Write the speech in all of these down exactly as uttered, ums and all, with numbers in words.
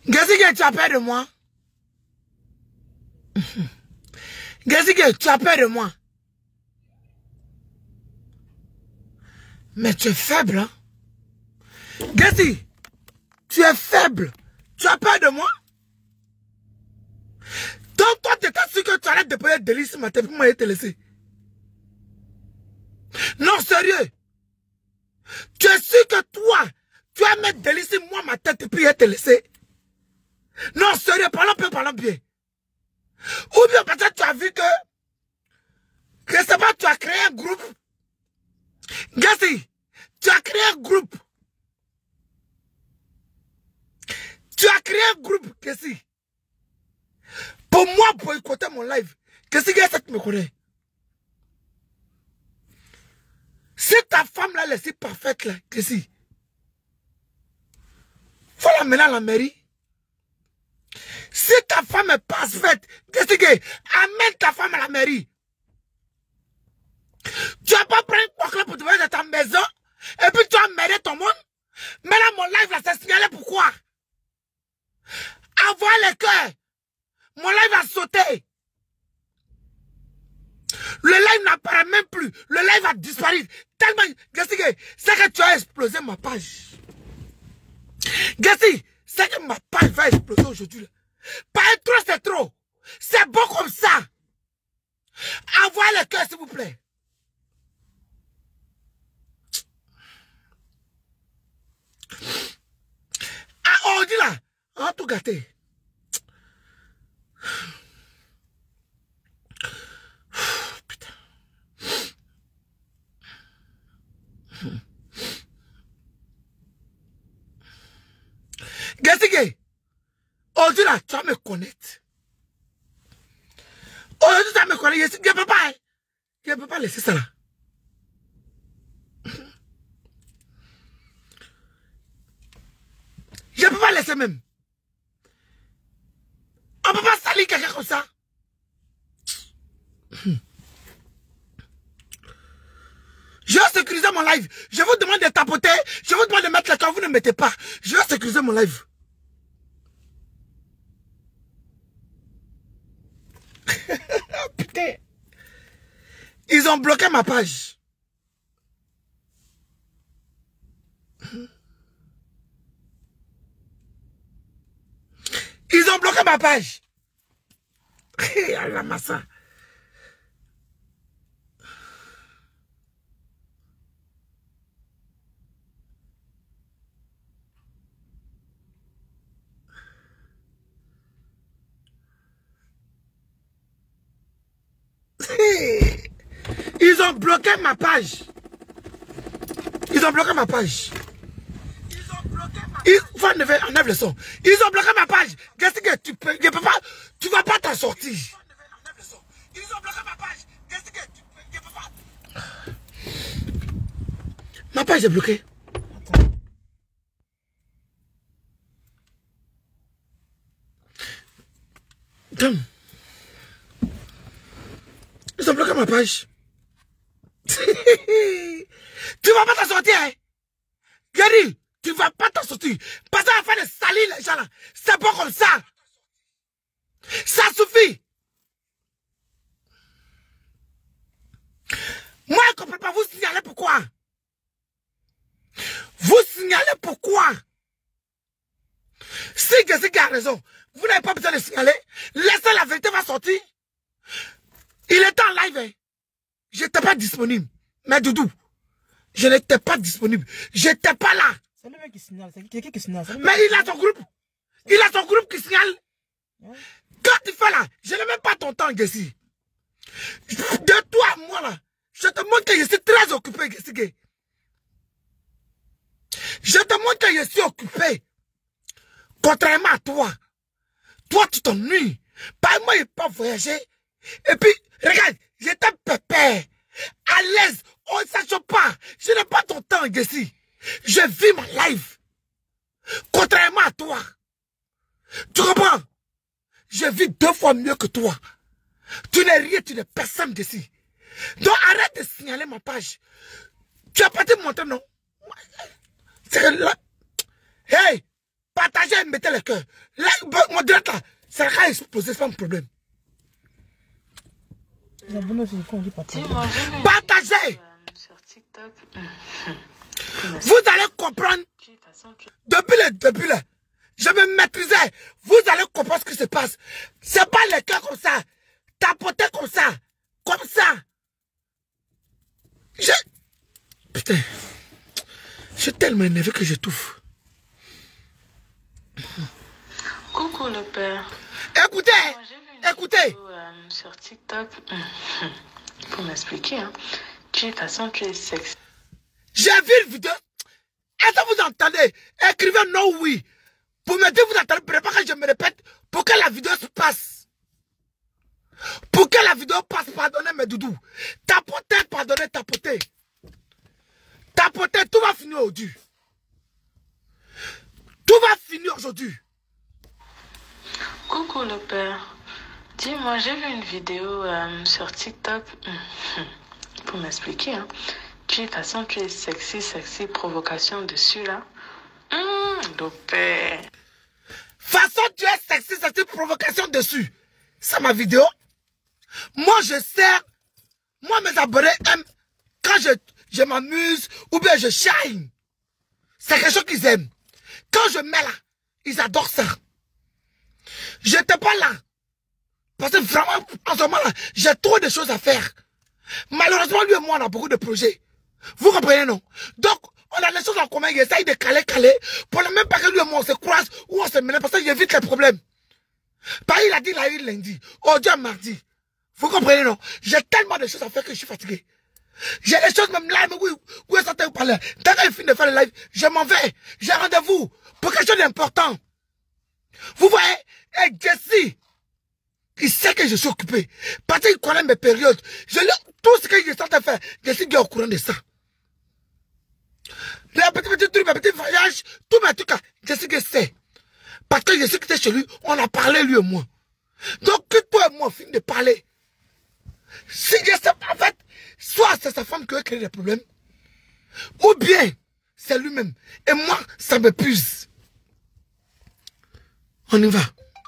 Gazige, tu as peur de moi? Gazige, tu as peur de moi? Mais tu es faible, hein? Gazi, tu es faible. Tu as peur de moi? Donc toi, tu étais sûr que tu arrêtes de payer délice matin pour moi te laisser. Non, sérieux. Tu es sûr que toi, tu vas mettre délice moi ma tête et puis te laisser? Non, sérieux, parlons bien, parlons bien. Ou bien peut-être tu as vu que, que c'est pas, tu as créé un groupe. Gazi, tu as créé un groupe. Tu as créé un groupe, Gazi. Pour moi, pour écouter mon live. Gazi, Gazi, tu me connais. Si ta femme là, elle est si parfaite là, Gazi, faut la mener à la mairie. Si ta femme est parfaite, Gazi, amène ta femme à la mairie. Tu vas pas prendre une pocle pour te mettre dans ta maison et puis tu vas emmerder ton monde. Mais là, mon live là, c'est signalé pourquoi? Avoir le cœur. Mon live a sauté. Le live n'apparaît même plus. Le live a disparu. Tellement, Gassi, c'est que tu as explosé ma page. Gassi, c'est que ma page va exploser aujourd'hui. Pas trop, c'est trop. C'est bon comme ça. Avoir le cœur, s'il vous plaît. Ah, on dit là, on a tout gâté. Putain. Gassige, on dit là, tu vas me connaître. Aujourd'hui, tu vas me connaître. Je ne peux pas. Je ne peux pas laisser ça là. Je ne peux pas laisser même. On ne peut pas salir quelqu'un comme ça. Je vais sécuriser mon live. Je vous demande de tapoter. Je vous demande de mettre le temps. Vous ne mettez pas. Je vais sécuriser mon live. Putain. Ils ont bloqué ma page. Ils ont bloqué ma page. Hé, Allah massa. Ils ont bloqué ma page. Ils ont bloqué ma page. Ils ont bloqué ma page. Ils vont enlever le son. Ils ont bloqué ma page. Qu'est-ce que tu peux, je peux pas, tu vas pas t'en sortir. Ils ont bloqué ma page. Qu'est-ce que tu peux, je peux pas. Ma page est bloquée. Attends. Ils ont bloqué ma page. Tu vas pas t'en sortir, hein? Gary, tu vas pas t'en sortir. Parce qu'à la fin de salir les gens là, c'est pas comme ça. Ça suffit. Moi, je ne comprends pas. Vous signalez pourquoi? Vous signalez pourquoi? Si Gary a raison, vous n'avez pas besoin de signaler. Laissez la vérité va sortir. Il était en live, hein? Je n'étais pas disponible. Mais Doudou, je n'étais pas disponible. Je n'étais pas là. C'est le mec qui signale. C'est quelqu'un qui signale. Mais il a son groupe. Il a son groupe qui signale. Ouais. Quand tu fais là, je n'ai même pas ton temps, Gessi. De toi à moi là, je te montre que je suis très occupé, Gessi. Je te montre que je suis occupé. Contrairement à toi. Toi, tu t'ennuies. Par moi, il ne peut pas voyager. Et puis, regarde, j'étais pépère, à l'aise, on ne s'achoppe pas. Je n'ai pas ton temps, Gessi. Je vis ma life. Contrairement à toi. Tu comprends? Je vis deux fois mieux que toi. Tu n'es rien, tu n'es personne, Gessi. Donc arrête de signaler ma page. Tu as pas te montrer, non? C'est là. Hey, partagez. Là, il mettait le cœur. Là, mon direct là, ça va exploser, c'est pas un problème. Les abonnés aussi, on dit partager. Partagez. Vous allez comprendre. Depuis le début là, je me maîtrisais. Vous allez comprendre ce qui se passe. C'est pas le cœur comme ça. Tapoter comme ça. Comme ça. Je... Putain. Je suis tellement énervé que j'étouffe. Coucou le père. Écoutez, Moi, écoutez. Vidéo, euh, sur TikTok, pour m'expliquer, hein. Tu, de toute façon, tu es sexy. J'ai vu une vidéo. Est-ce que vous entendez? Écrivez non oui. Pour me dire vous entendez, pas que je me répète, pour que la vidéo se passe. Pour que la vidéo passe, pardonnez mes doudous. Tapotez, pardonnez, tapotez. Tapotez, tout va finir aujourd'hui. Tout va finir aujourd'hui. Coucou le père. Dis-moi, j'ai vu une vidéo euh, sur TikTok. Pour m'expliquer, hein. Tu, de toute façon, tu es sexy, sexy, provocation dessus, là. Hum, le père. Façon, tu es sexy, sexy, provocation dessus. C'est ma vidéo. Moi, je sers. Moi, mes abonnés aiment quand je, je m'amuse ou bien je shine. C'est quelque chose qu'ils aiment. Quand je mets là, ils adorent ça. Je n'étais pas là. Parce que vraiment, en ce moment-là, j'ai trop de choses à faire. Malheureusement, lui et moi, on a beaucoup de projets. Vous comprenez, non? Donc, on a des choses en commun. Il essaye de caler, caler. Pour le même pas que lui et moi, on se croise ou on se mélange. Parce que j'évite les problèmes. Par il a dit, il a eu lundi. Aujourd'hui, mardi. Vous comprenez, non? J'ai tellement de choses à faire que je suis fatigué. J'ai des choses même là, mais oui, où est-ce que vous parlez? Dès qu'il finit de faire le live, je m'en vais. J'ai rendez-vous pour quelque chose d'important. Vous voyez? Et Jessie, il sait que je suis occupé. Parce qu'il connaît mes périodes. Je tout ce que je suis en train de faire, Jessie est au courant de ça. Les petits, petits trucs, mes petits voyages, tous mes trucs, Jessie sait. Parce que je sais que c'était chez lui, on a parlé lui et moi. Donc, que toi et moi, on finit de parler. Si je sais pas, en fait, soit c'est sa femme qui a créé des problèmes, ou bien c'est lui-même. Et moi, ça m'épuise. On y va.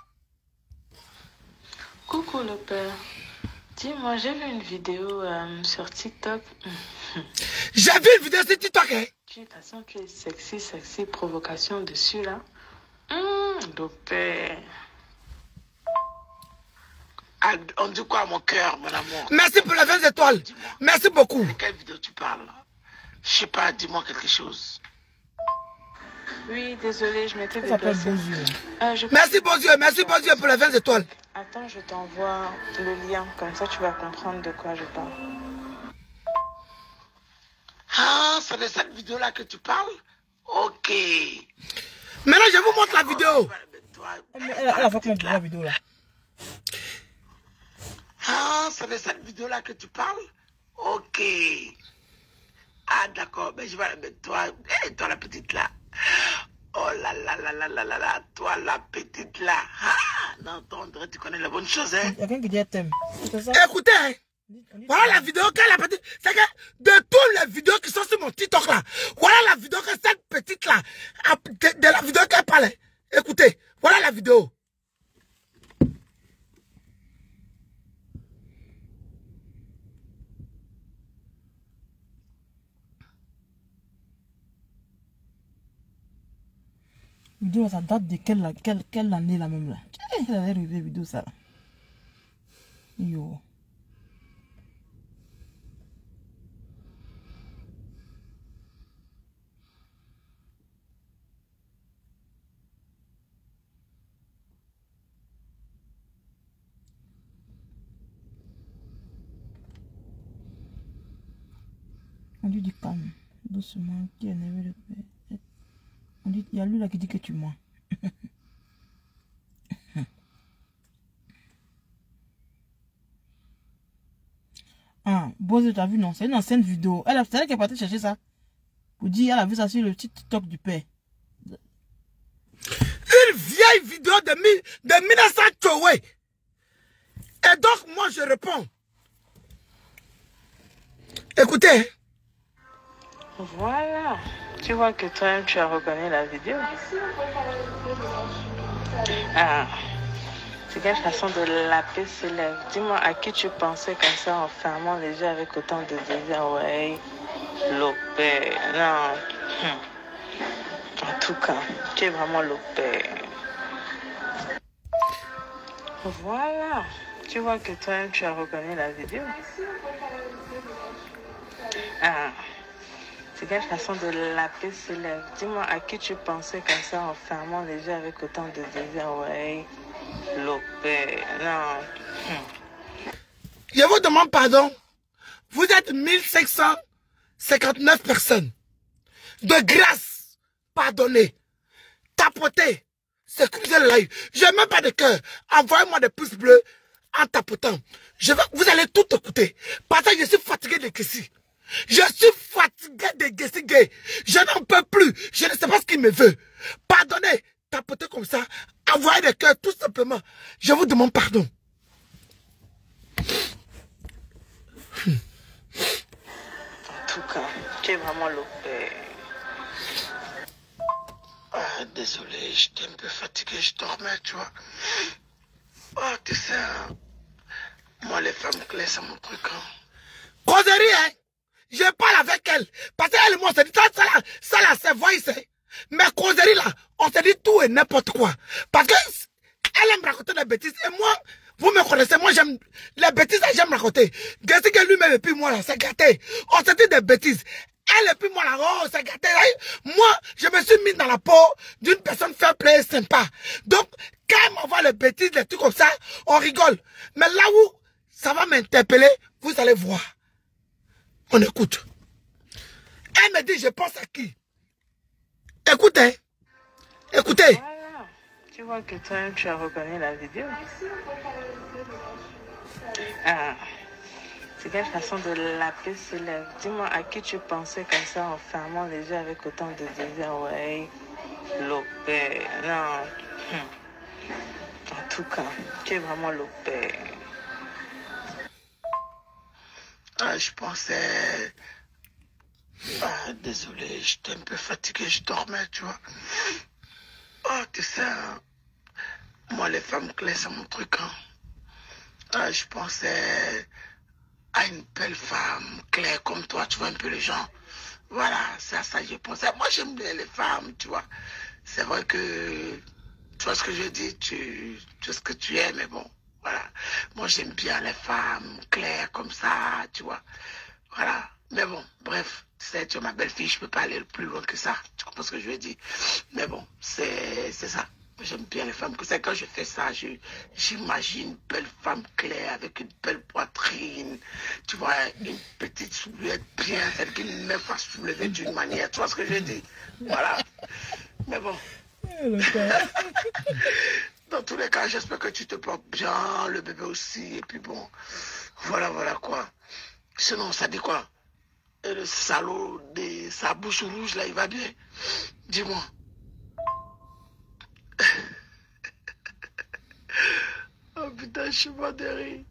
Coucou le père. Dis-moi, j'ai vu une vidéo euh, sur TikTok. J'ai vu une vidéo sur TikTok, hein? Tu, de toute façon, tu es sexy, sexy, provocation dessus, là. Hum, le père. Ah, on dit quoi à mon cœur, mon amour? Merci pour les vingt étoiles. Merci beaucoup. De quelle vidéo tu parles? Je sais pas, dis-moi quelque chose. Oui, désolé, je m'étais Ça s'appelle déplacée. Beaux Yeux. Euh, je Merci, bon Dieu. Merci, bon Dieu, pour les vingt étoiles. Attends, je t'envoie le lien, comme ça tu vas comprendre de quoi je parle. Ah, c'est de cette vidéo-là que tu parles? Ok. Maintenant, je vous montre la vidéo. Elle, elle, elle a fait comment la vidéo là? Ah, c'est de cette vidéo-là que tu parles? Ok. Ah, d'accord. Mais je vais la mettre. Toi, hey, toi la petite là. Oh là là là là là là là. Toi la petite là. Ah, non, toi, on dirait que tu connais les bonnes choses, hein. Il y a quelqu'un qui dit elle t'aime. C'est ça? Écoutez, hein. Voilà la vidéo qu'elle a petite. C'est que de toutes les vidéos qui sont sur mon TikTok là, voilà la vidéo que cette petite là, de, de la vidéo qu'elle parlait. Écoutez, voilà la vidéo. Vidéo, ça date de quelle, quelle, quelle année là même là? Elle avait rêvé vidéo ça là. Yo. On lui dit calme, doucement, qui est énervé le père. On dit, il y a lui là qui dit que tu mens. Ah, Bose, tu as vu, non? C'est une ancienne vidéo. Elle a, c'est elle qui est partie chercher ça. Pour dire, elle a vu ça sur le petit TikTok du père. Une vieille vidéo de, de mille neuf cent Tchoué. Et donc, moi, je réponds. Écoutez. Voilà. Tu vois que toi-même, tu as reconnu la vidéo. Ah, c'est quelle façon de laper ses lèvres? Dis-moi, à qui tu pensais comme ça en fermant les yeux avec autant de désir? Ouais, Lopé. Non. Hum. En tout cas, tu es vraiment Lopé. Voilà. Tu vois que toi-même, tu as reconnu la vidéo. Ah. C'est quelle façon de laper ses lèvres? Dis-moi, à qui tu pensais comme ça en fermant les yeux avec autant de désir? Ouais, Lopé. Non. Hum. Je vous demande pardon. Vous êtes mille cinq cent cinquante-neuf personnes. De grâce, pardonnez. Tapotez. Sécurisez le live. Je n'ai même pas de cœur. Envoyez-moi des pouces bleus en tapotant. Je vais, vous allez tout écouter. Parce que je suis fatigué de Gessi. Je suis fatigué de Gessi Gay. Je n'en peux plus. Je ne sais pas ce qu'il me veut. Pardonnez. Tapotez comme ça. Envoyez des cœurs tout simplement. Je vous demande pardon. Hmm. En tout cas, tu es vraiment Lopé. Ah, désolé, j'étais un peu fatigué, je dormais, tu vois. Oh, tu sais, hein, moi, les femmes clés, c'est mon truc. Hein. Causerie, hein. Je parle avec elle. Parce qu'elle et moi, on se dit, ça, ça, là, ça, là, c'est voice, hein. Mais causerie, là, on se dit tout et n'importe quoi. Parce qu'elle aime raconter des bêtises. Et moi, vous me connaissez, moi, j'aime les bêtises, j'aime raconter. Qu'est-ce que lui-même, et puis moi, là, c'est gâté. On se dit des bêtises. Elle et puis moi là, oh, c'est gâté. Moi, je me suis mis dans la peau d'une personne fair play sympa. Donc, quand elle m'envoie les bêtises, les trucs comme ça, on rigole. Mais là où ça va m'interpeller, vous allez voir. On écoute. Elle me dit, je pense à qui? Écoutez. Écoutez. Voilà. Tu vois que toi-même, tu as reconnu la vidéo. Ah. C'est quelle façon de laper ses lèvres? Dis-moi, à qui tu pensais comme ça en fermant les yeux avec autant de désir? Ouais, Lopé. Non. Hum. En tout cas, tu es vraiment Lopé. Ah, je pensais... Ah, désolé, j'étais un peu fatigué, je dormais, tu vois. Oh, tu sais, hein, moi, les femmes clés, c'est mon truc. Hein. Ah, je pensais... à une belle femme claire comme toi, tu vois un peu les gens. Voilà, c'est à ça que je pensais. Moi, j'aime bien les femmes, tu vois. C'est vrai que, tu vois ce que je dis, tu, tu sais ce que tu es, mais bon, voilà. Moi, j'aime bien les femmes claires comme ça, tu vois. Voilà. Mais bon, bref, tu sais, tu es ma belle-fille, je peux pas aller plus loin que ça. Tu comprends ce que je veux dire? Mais bon, c'est ça. J'aime bien les femmes que ça. Quand je fais ça, j'imagine une belle femme claire avec une belle poitrine. Tu vois, une petite soulière bien, celle qui ne met pas soulever d'une manière. Tu vois ce que je dis? Voilà. Mais bon. Dans tous les cas, j'espère que tu te portes bien, le bébé aussi. Et puis bon, voilà, voilà quoi. Sinon, ça dit quoi? Et le salaud de sa bouche rouge, là, il va bien? Dis-moi. Oh putain, je suis mort de rire.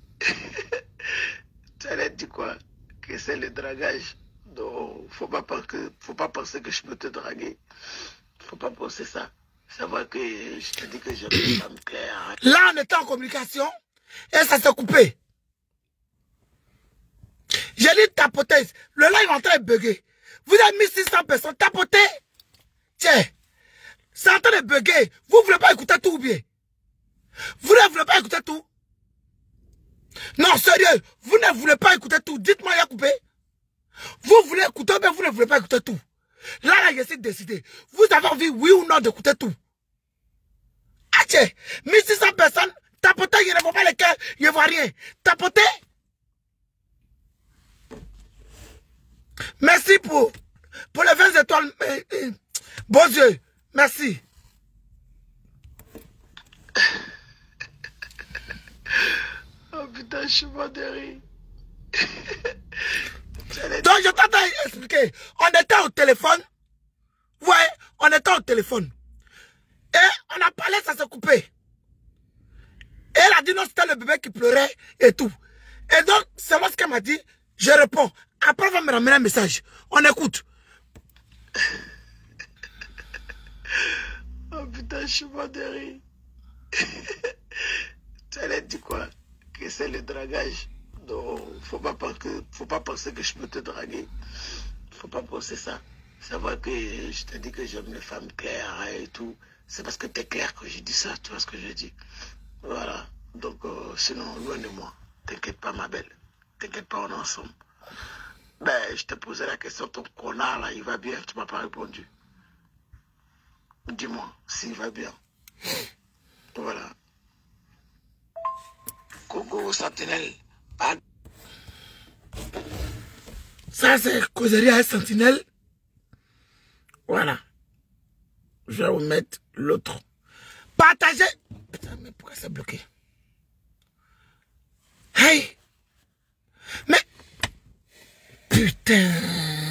Tu allais dire quoi? Que c'est le dragage? Non, faut pas penser que, faut pas penser que je peux te draguer. Faut pas penser ça. C'est vrai que je te dis que j'aime les femmes claires. Là, on était en communication et ça s'est coupé. J'ai dit tapoter. Le live est en train de bugger. Vous avez mis six cents personnes. Tapoter. Tiens. C'est en train de bugger. Vous ne voulez pas écouter tout ou bien? Vous ne voulez pas écouter tout? Non, sérieux. Vous ne voulez pas écouter tout. Dites-moi, il y a coupé. Vous voulez écouter, mais vous ne voulez pas écouter tout. Là, là, j'essaie de décider. Vous avez envie, oui ou non, d'écouter tout? Ah tiens, mille six cents personnes. Tapoter, il ne voit pas les cœurs. Il ne voit rien. Tapoter. Merci pour, pour les vingt étoiles. Euh, euh, beaux yeux. Merci. Oh putain, je suis mort de rire. Donc je t'entends expliquer. On était au téléphone. Ouais, on était au téléphone. Et on a parlé, ça s'est coupé. Et elle a dit non, c'était le bébé qui pleurait et tout. Et donc, c'est moi ce qu'elle m'a dit. Je réponds. Après, elle va me ramener un message. On écoute. Oh putain, je suis mort de rire. Tu allais dire quoi? Que c'est le dragage. Donc, faut pas penser que, faut pas penser que je peux te draguer. Faut pas penser ça. C'est vrai que je te dis que j'aime les femmes claires et tout. C'est parce que tu es clair que j'ai dit ça, tu vois ce que je dis. Voilà. Donc, euh, sinon, loin de moi. T'inquiète pas, ma belle. T'inquiète pas, on est ensemble. Ben, je te posais la question, ton connard là, il va bien, tu m'as pas répondu. Dis-moi s'il va bien. Voilà. Coco Sentinelle. Ah. Ça, c'est causerie à Sentinelle. Voilà. Je vais vous mettre l'autre. Partagez. Putain, mais pourquoi c'est bloqué? Hey! Mais. Putain.